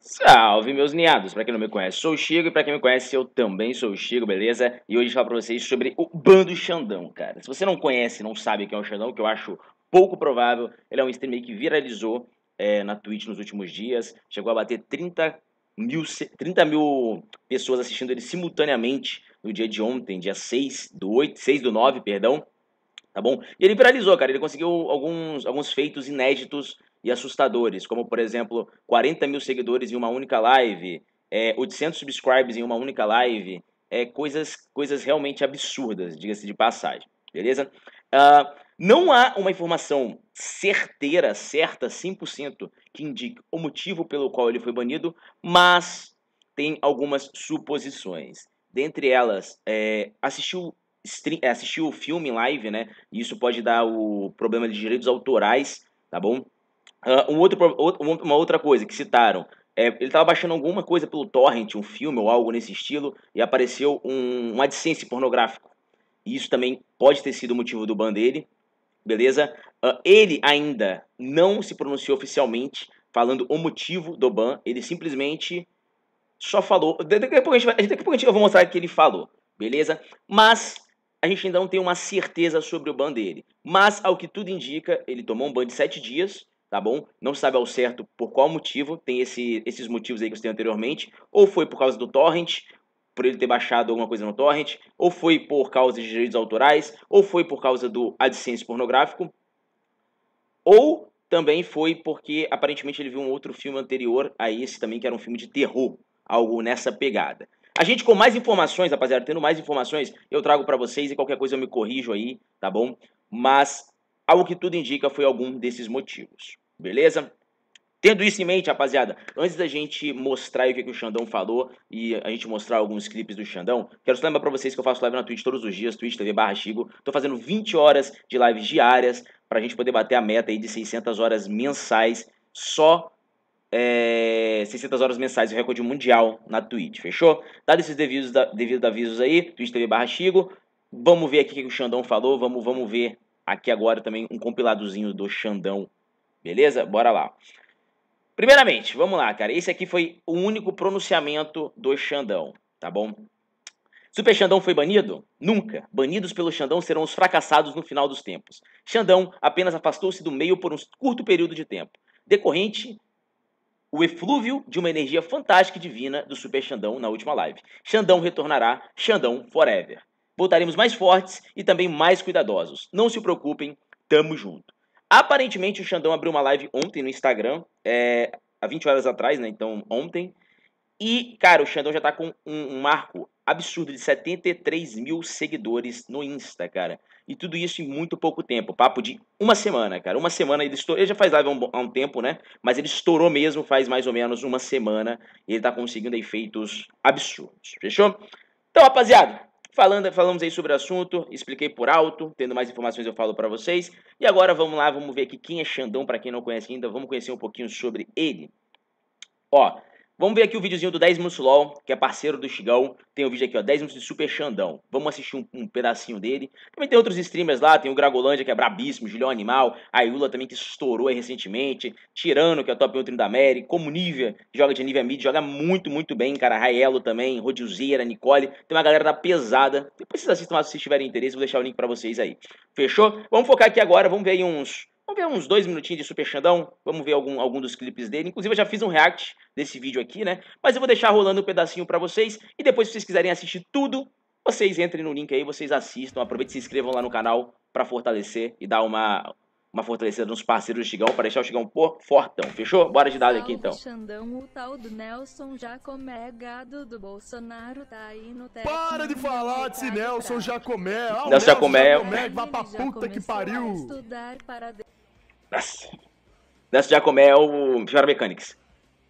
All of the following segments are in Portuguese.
Salve, meus ninhados! Pra quem não me conhece, sou o Chico, e pra quem me conhece, eu também sou o Chico, beleza? E hoje eu vou falar pra vocês sobre o Bando Xandão, cara. Se você não conhece, não sabe quem é o Xandão, que eu acho pouco provável, ele é um streamer que viralizou na Twitch nos últimos dias, chegou a bater 30 mil pessoas assistindo ele simultaneamente no dia de ontem, dia 6 do 9, perdão, tá bom? E ele viralizou, cara, ele conseguiu alguns feitos inéditos e assustadores, como, por exemplo, 40 mil seguidores em uma única live, 800 subscribes em uma única live, coisas realmente absurdas, diga-se de passagem, beleza? Não há uma informação certa, 100%, que indique o motivo pelo qual ele foi banido, mas tem algumas suposições. Dentre elas, assistir o filme em live, né? E isso pode dar o problema de direitos autorais, tá bom? Uma outra coisa que citaram, ele estava baixando alguma coisa pelo torrent, um filme ou algo nesse estilo, e apareceu um AdSense pornográfico. E isso também pode ter sido o motivo do ban dele, beleza? Ele ainda não se pronunciou oficialmente falando o motivo do ban, ele simplesmente só falou. Daqui a pouco eu vou mostrar o que ele falou, beleza? Mas a gente ainda não tem uma certeza sobre o ban dele. Mas, ao que tudo indica, ele tomou um ban de 7 dias, tá bom? Não se sabe ao certo por qual motivo. Tem esses motivos aí que eu citei anteriormente. Ou foi por causa do torrent, por ele ter baixado alguma coisa no torrent. Ou foi por causa de direitos autorais. Ou foi por causa do AdSense pornográfico. Ou também foi porque aparentemente ele viu um outro filme anterior a esse também, que era um filme de terror, algo nessa pegada. A gente com mais informações, rapaziada, tendo mais informações, eu trago pra vocês e qualquer coisa eu me corrijo aí, tá bom? Mas, algo que tudo indica, foi algum desses motivos, beleza? Tendo isso em mente, rapaziada, antes da gente mostrar o que o Xandão falou e a gente mostrar alguns clipes do Xandão, quero só lembrar pra vocês que eu faço live na Twitch todos os dias, twitch.tv/Chigo. Tô fazendo 20 horas de lives diárias pra gente poder bater a meta aí de 600 horas mensais, só 600 horas mensais, o recorde mundial na Twitch, fechou? Dado esses devidos avisos aí, twitch.tv/Chigo, vamos ver aqui o que o Xandão falou, vamos ver aqui agora também um compiladozinho do Xandão, beleza? Bora lá. Primeiramente, vamos lá, cara. Esse aqui foi o único pronunciamento do Xandão, tá bom? Super Xandão foi banido? Nunca. Banidos pelo Xandão serão os fracassados no final dos tempos. Xandão apenas afastou-se do meio por um curto período de tempo, decorrente o eflúvio de uma energia fantástica e divina do Super Xandão na última live. Xandão retornará, Xandão forever. Voltaremos mais fortes e também mais cuidadosos. Não se preocupem, tamo junto. Aparentemente o Xandão abriu uma live ontem no Instagram, há 20 horas atrás, né? Então ontem. E, cara, o Xandão já tá com um marco absurdo de 73 mil seguidores no Insta, cara. E tudo isso em muito pouco tempo. Papo de uma semana, cara. Uma semana ele estourou. Ele já faz live há um tempo, né? Mas ele estourou mesmo faz mais ou menos uma semana. E ele tá conseguindo aí feitos absurdos. Fechou? Então, rapaziada, falamos aí sobre o assunto. Expliquei por alto. Tendo mais informações eu falo pra vocês. E agora vamos lá, vamos ver aqui quem é Xandão, pra quem não conhece ainda. Vamos conhecer um pouquinho sobre ele. Ó, vamos ver aqui o videozinho do 10 Minutos LOL, que é parceiro do Xigão. Tem o vídeo aqui, ó, 10 Minutos de Super Xandão. Vamos assistir um pedacinho dele. Também tem outros streamers lá, tem o Gragolândia, que é brabíssimo, Julião Animal, a Yula também, que estourou aí recentemente, Tirano, que é o top 1 treino da América, como Nivea, que joga de Nivea Mid, joga muito bem, cara, Raelo também, Rodilzeira, Nicole, tem uma galera da pesada. Depois vocês assistam lá se vocês tiverem interesse, vou deixar o link pra vocês aí. Fechou? Vamos focar aqui agora, vamos ver aí uns 2 minutinhos de Super Xandão, vamos ver algum dos clipes dele. Inclusive eu já fiz um react desse vídeo aqui, né? Mas eu vou deixar rolando um pedacinho pra vocês. E depois, se vocês quiserem assistir tudo, vocês entrem no link aí, vocês assistam. Aproveitem e se inscrevam lá no canal pra fortalecer e dar uma fortalecida nos parceiros do Xigão, pra deixar o Xigão fortão, fechou? Bora de dado aqui então. Xandão, o tal do Nelson Jacomé, gado do Bolsonaro, tá aí no teto. Para de falar desse Nelson Jacomé. Ah, o Nelson Jacomé vai pra puta que pariu. Estudar para... Nossa. Nelson Jacomé é o Pior Mechanics.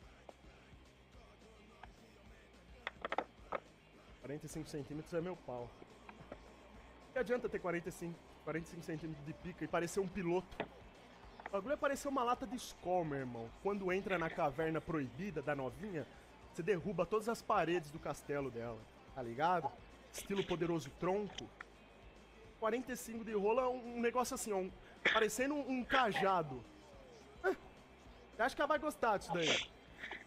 45 centímetros é meu pau. Que adianta ter 45 centímetros de pica e parecer um piloto? O bagulho é parecer uma lata de Skol, meu irmão. Quando entra na caverna proibida da novinha, você derruba todas as paredes do castelo dela, tá ligado? Estilo Poderoso Tronco. 45 de rola é um negócio assim, ó, parecendo um cajado. Acho que ela vai gostar disso daí.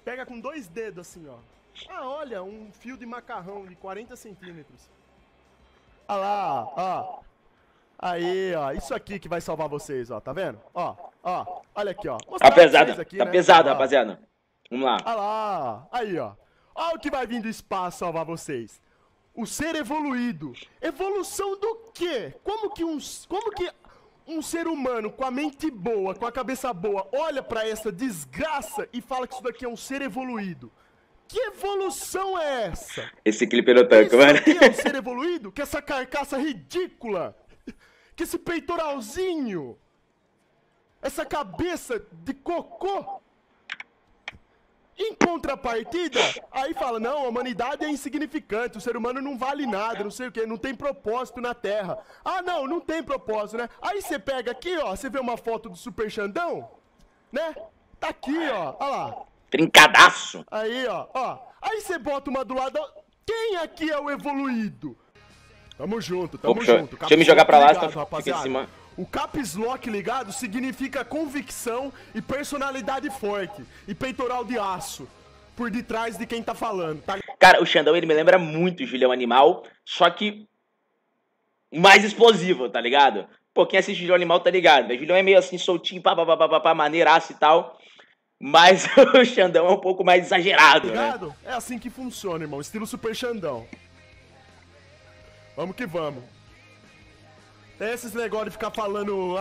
pega com 2 dedos assim, ó. Ah, olha, um fio de macarrão de 40 centímetros. Olha lá, ó. Aí, ó, isso aqui que vai salvar vocês, ó, tá vendo? Ó, olha aqui, ó. Tá pesado, aqui, tá né? pesado, Ó. rapaziada. Vamos lá. Olha lá, aí, ó. Olha o que vai vir do espaço salvar vocês. O ser evoluído. Evolução do quê? Como que um ser humano com a mente boa, com a cabeça boa, olha pra essa desgraça e fala que isso daqui é um ser evoluído? Que evolução é essa? Esse clipe é no tanque, Isso mano. aqui é um ser evoluído? Que essa carcaça ridícula? Que esse peitoralzinho? Essa cabeça de cocô? Em contrapartida, aí fala, não, a humanidade é insignificante, o ser humano não vale nada, não sei o que, não tem propósito na Terra. Ah, não tem propósito, né? Aí você pega aqui, ó, você vê uma foto do Super Xandão, né? Tá aqui, ó, olha lá. Trincadaço. Aí, ó. Aí você bota uma do lado, quem aqui é o evoluído? Tamo junto, tamo junto. Deixa eu me jogar pra lá, ligado, senão fica em rapaziada. cima. O Caps Lock ligado significa convicção e personalidade forte. E peitoral de aço. Por detrás de quem tá falando, tá? Cara, o Xandão, ele me lembra muito o Julião Animal, só que mais explosivo, tá ligado? Pô, quem assiste Julião Animal tá ligado, né? Julião é meio assim, soltinho, maneiraço e tal. Mas o Xandão é um pouco mais exagerado, né? Ligado? É assim que funciona, irmão. Estilo Super Xandão. Vamos que vamos. Tem esses negócios de ficar falando...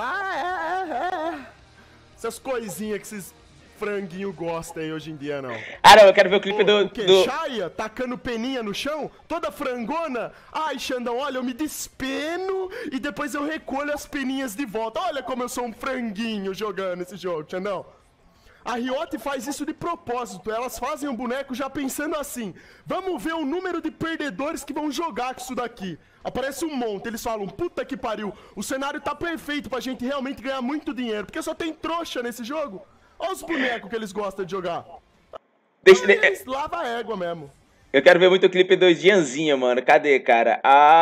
Essas coisinhas que esses franguinhos gostam aí hoje em dia, não. Ah, não, eu quero ver o clipe do... O quê? do... Chaia? Tacando peninha no chão? Toda frangona? Ai, Xandão, olha, eu me despeno e depois eu recolho as peninhas de volta. Olha como eu sou um franguinho jogando esse jogo, Xandão. A Riot faz isso de propósito, elas fazem um boneco já pensando assim, vamos ver o número de perdedores que vão jogar com isso daqui. Aparece um monte, eles falam, puta que pariu, o cenário tá perfeito pra gente realmente ganhar muito dinheiro, porque só tem trouxa nesse jogo. Olha os bonecos que eles gostam de jogar. Eles lavam a égua mesmo. Eu quero ver muito o clipe do Gianzinho, mano, cadê, cara?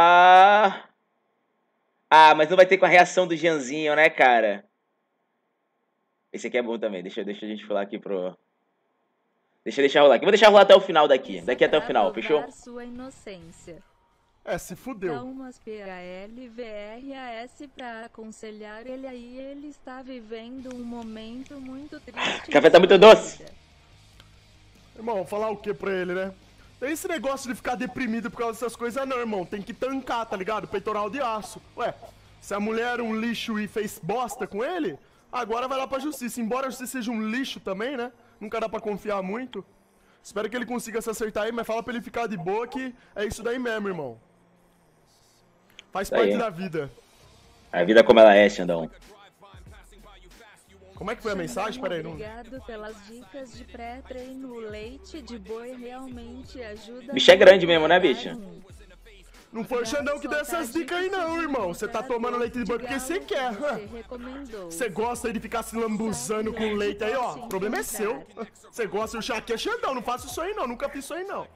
Mas não vai ter com a reação do Gianzinho, né, cara? Esse aqui é bom também, deixa a gente falar aqui pro... Deixa rolar aqui. Vou deixar rolar até o final daqui até o final, fechou? Sua inocência. Se fudeu. Dá umas PALVRAS pra aconselhar ele aí, ele está vivendo um momento muito triste. O café tá muito doce. Irmão, vou falar o que pra ele, né? Tem esse negócio de ficar deprimido por causa dessas coisas, não, irmão. Tem que tancar, tá ligado? Peitoral de aço. Ué, se a mulher era um lixo e fez bosta com ele... Agora vai lá pra justiça. Embora a justiça seja um lixo também, né? Nunca dá pra confiar muito. Espero que ele consiga se acertar aí, mas fala pra ele ficar de boa que é isso daí mesmo, irmão. Faz parte da vida. A vida como ela é, Xandão. Como é que foi a mensagem? Pera aí, não... Obrigado pelas dicas de pré-treino. O leite de boi realmente ajuda... Bicho é grande mesmo, né, bicho? Não foi o Xandão que deu essas dicas aí não, irmão. Você tá tomando leite de boi porque você quer. Você gosta aí de ficar se lambuzando com leite aí, ó. O problema é seu. Você gosta do chá aqui é Xandão. Não faço isso aí não, nunca fiz isso aí não.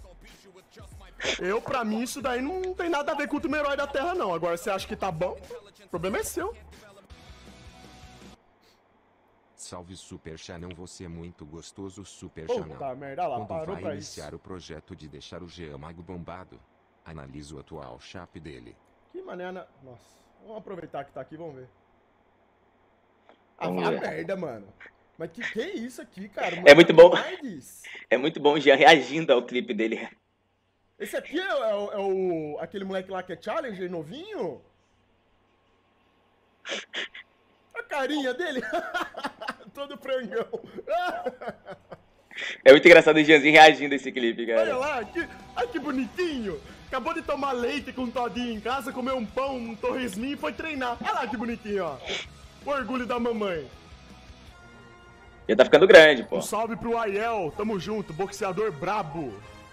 Pra mim, isso daí não tem nada a ver com o último herói da Terra não. Agora, você acha que tá bom? O problema é seu. Salve Super Xanão, você é muito gostoso, Super Xanão. Puta merda, lá, Quando parou vai pra iniciar isso. o projeto de deixar o Jean Mago bombado? Analisa o atual chap dele. Que maneira... Nossa, vamos aproveitar que tá aqui, vamos ver. Vamos Vá ver. merda, mano. Mas que é isso aqui, cara? É muito bom. Demais. É muito bom o Jean reagindo ao clipe dele. Esse aqui é aquele moleque lá que é Challenger, novinho? A carinha dele. Todo frangão. É muito engraçado o Jeanzinho reagindo a esse clipe, Olha cara. lá, ai que bonitinho. Acabou de tomar leite com um todinho em casa, comeu um pão, um torresminho e foi treinar. Olha lá que bonitinho, ó. O orgulho da mamãe. Ele tá ficando grande, pô. Um salve pro Aiel, tamo junto, boxeador brabo.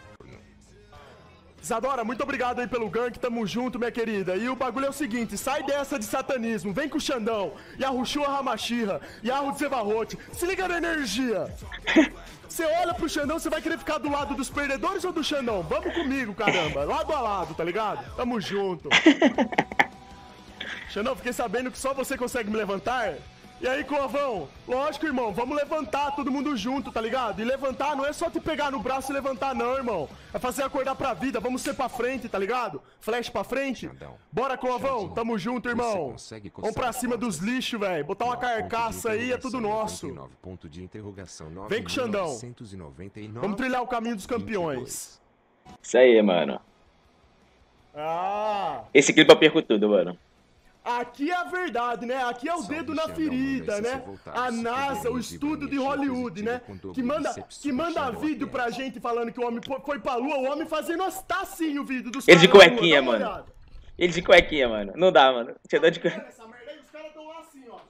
Isadora, muito obrigado aí pelo gank, tamo junto, minha querida. E o bagulho é o seguinte, sai dessa de satanismo, vem com o Xandão, Yahushua Hamashira, Yahu Tsevarot, se liga na energia. Você olha pro Xandão, você vai querer ficar do lado dos perdedores ou do Xandão? Vamos comigo, caramba, lado a lado, tá ligado? Tamo junto. Xandão, fiquei sabendo que só você consegue me levantar. E aí, Clovão? Lógico, irmão, vamos levantar todo mundo junto, tá ligado? E levantar não é só te pegar no braço e levantar, não, irmão. É fazer acordar pra vida, vamos ser pra frente, tá ligado? Flash pra frente. Bora, Clovão, tamo junto, irmão. Vamos pra cima dos lixos, velho. Botar uma carcaça aí, é tudo nosso. Vem com o Xandão. Vamos trilhar o caminho dos campeões. Isso aí, mano. Ah! Esse clipe eu perco tudo, mano. Aqui é a verdade, né? Aqui é o dedo na ferida, né? A NASA, o estúdio de Hollywood, né? Que manda vídeo pra gente falando que o homem foi pra lua, o homem fazendo tá assim o vídeo dos caras. Ele de cuequinha, mano. Ele de cuequinha, mano. Não dá, mano. Tinha de cuequinha. Essa merda aí, os caras tão lá assim, ó.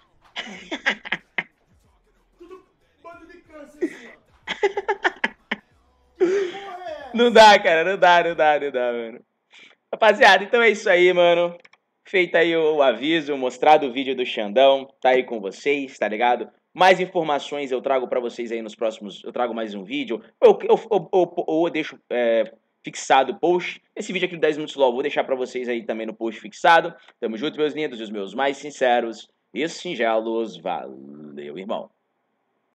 Tudo bando de câncer assim, ó. Que porra é essa? Não dá, cara. Não dá, mano. Rapaziada, então é isso aí, mano. Feito aí o aviso, mostrado o vídeo do Xandão, tá aí com vocês, tá ligado? Mais informações eu trago pra vocês aí nos próximos, eu trago mais um vídeo, ou eu deixo fixado o post. Esse vídeo aqui do 10 Minutos LOL, vou deixar pra vocês aí também no post fixado. Tamo junto, meus lindos, e os meus mais sinceros e singelos. Valeu, irmão.